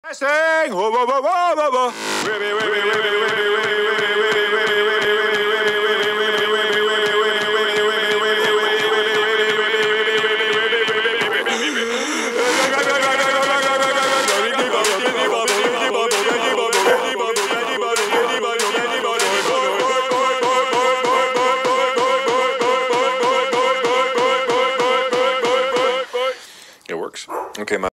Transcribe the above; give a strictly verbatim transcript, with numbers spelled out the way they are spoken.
I sing. Whoa, whoa, whoa, whoa, whoa, whoa. Whippy, whippy, whippy, whippy, whippy, whippy, whippy, It works. Okay, my